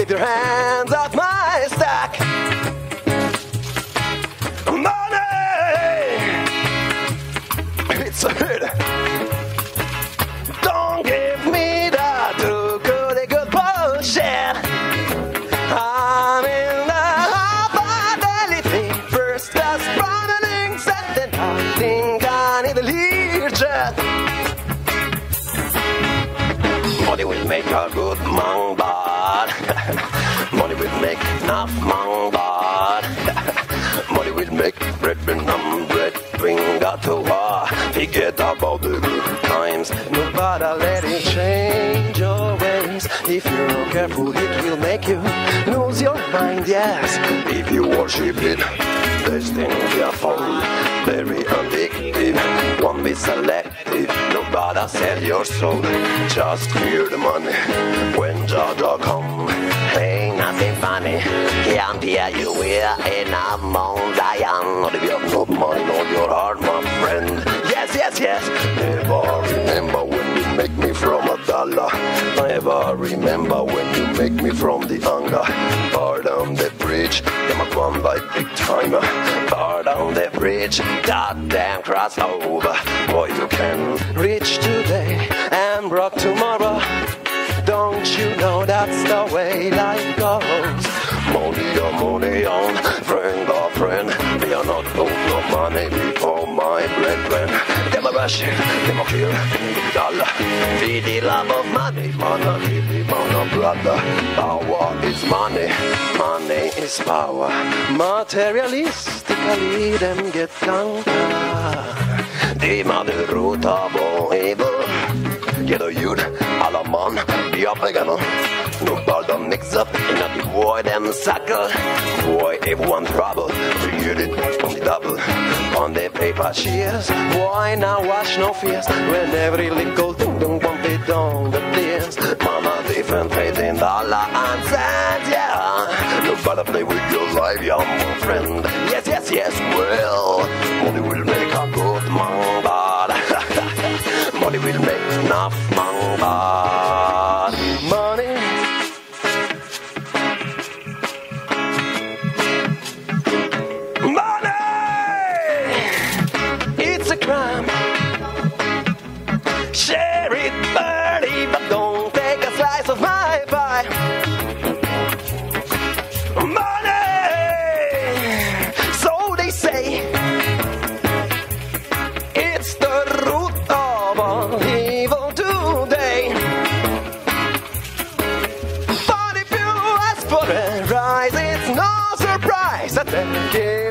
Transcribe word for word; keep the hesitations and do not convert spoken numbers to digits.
Keep your hands off my stack. Money, it's a hit. Don't give me that too goody good bullshit. I'm in the harbor daily thing. First class promenading set, and I think I need a Learjet. Money will make a good man bad. Money will make enough man bad. Money will make bread and um, bread bring got to war. Forget about the good times. Nobody let it change your ways. If you're not careful, it will make you lose your mind, yes. If you worship it, destined your fall. Very addictive, won't be selective. Nobody sell your soul. Just fear the money when Jaja come. Ain't nothing funny. Can't hear you here in a Mount Zion. Not if you have no money on your heart, my friend. Yes, yes, yes. Never remember when you make me from a dollar. Never remember when you make me from the hunger. Bar down the bridge, them a come by big timer. Bar down the bridge, goddamn cross over. Boy, you can reach today and broke tomorrow. Don't you know that's the way life goes? Money on money on, friend or friend. Me are not owe no money before my brethren. Them a rush it, them a kill the dollar. Feed the love of money, man, keep the man of brother. Power is money, money is power. Materialistically, them get conquered. They are the root of all evil. Get a youth, all a man, be up again. No ball don't mix up, in a big boy them suckle. Boy, everyone trouble, forget it on the double. On the paper shears, boy now wash no fears. When every little thing don't bump it down the stairs. Mama different faith in dollar and cents, yeah. Nobody play with your life, young my friend. Yes, yes, yes, well, money will make a good man bad. Money will make enough man bad. Money. Money! It's a crime. Share it, buddy, but don't take a slice of my pie. Money! So they say. It's the root of all evil today. But if you ask for a rise, it's no surprise that they